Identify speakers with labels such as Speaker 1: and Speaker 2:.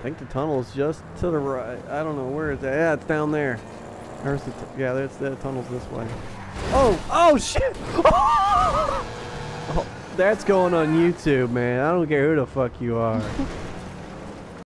Speaker 1: think the tunnel's just to the right. I don't know where it's at. Yeah, it's down there. There's the yeah, there's the tunnel's this way. Oh shit! Oh, that's going on YouTube, man. I don't care who the fuck you are.